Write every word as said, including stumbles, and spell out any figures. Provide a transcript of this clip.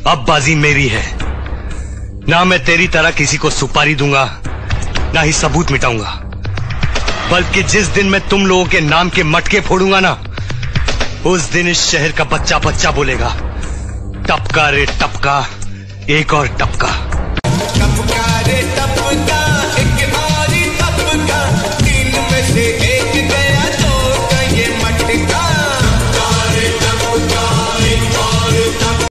अब बाजी मेरी है। ना मैं तेरी तरह किसी को सुपारी दूंगा, ना ही सबूत मिटाऊंगा, बल्कि जिस दिन मैं तुम लोगों के नाम के मटके फोड़ूंगा ना, उस दिन इस शहर का बच्चा बच्चा बोलेगा, टपका रे टपका, एक और टपका।